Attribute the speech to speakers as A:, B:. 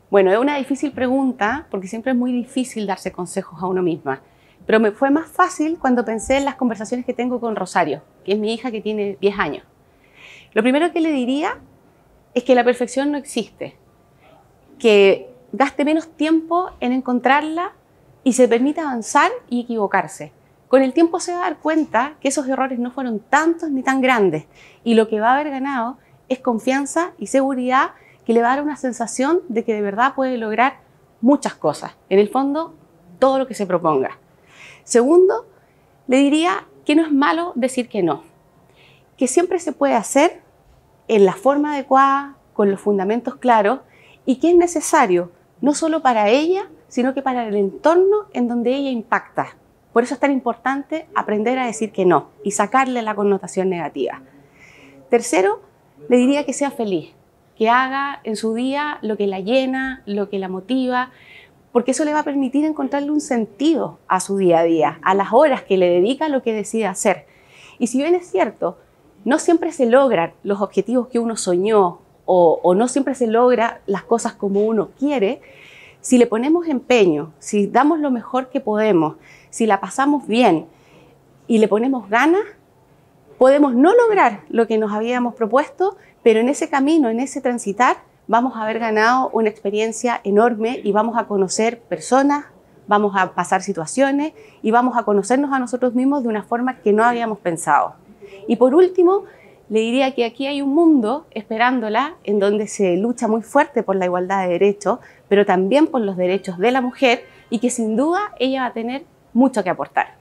A: Bueno, es una difícil pregunta porque siempre es muy difícil darse consejos a uno misma. Pero me fue más fácil cuando pensé en las conversaciones que tengo con Rosario, que es mi hija que tiene 10 años. Lo primero que le diría es que la perfección no existe, que gaste menos tiempo en encontrarla y se permita avanzar y equivocarse. Con el tiempo se va a dar cuenta que esos errores no fueron tantos ni tan grandes y lo que va a haber ganado es confianza y seguridad que le va a dar una sensación de que de verdad puede lograr muchas cosas. En el fondo, todo lo que se proponga. Segundo, le diría que no es malo decir que no, que siempre se puede hacer en la forma adecuada, con los fundamentos claros y que es necesario no solo para ella, sino que para el entorno en donde ella impacta. Por eso es tan importante aprender a decir que no y sacarle la connotación negativa. Tercero, le diría que sea feliz, que haga en su día lo que la llena, lo que la motiva, porque eso le va a permitir encontrarle un sentido a su día a día, a las horas que le dedica a lo que decide hacer. Y si bien es cierto, no siempre se logran los objetivos que uno soñó o no siempre se logran las cosas como uno quiere, si le ponemos empeño, si damos lo mejor que podemos, si la pasamos bien y le ponemos ganas, podemos no lograr lo que nos habíamos propuesto, pero en ese camino, en ese transitar, vamos a haber ganado una experiencia enorme y vamos a conocer personas, vamos a pasar situaciones y vamos a conocernos a nosotros mismos de una forma que no habíamos pensado. Y por último, le diría que aquí hay un mundo esperándola en donde se lucha muy fuerte por la igualdad de derechos, pero también por los derechos de la mujer y que sin duda ella va a tener mucho que aportar.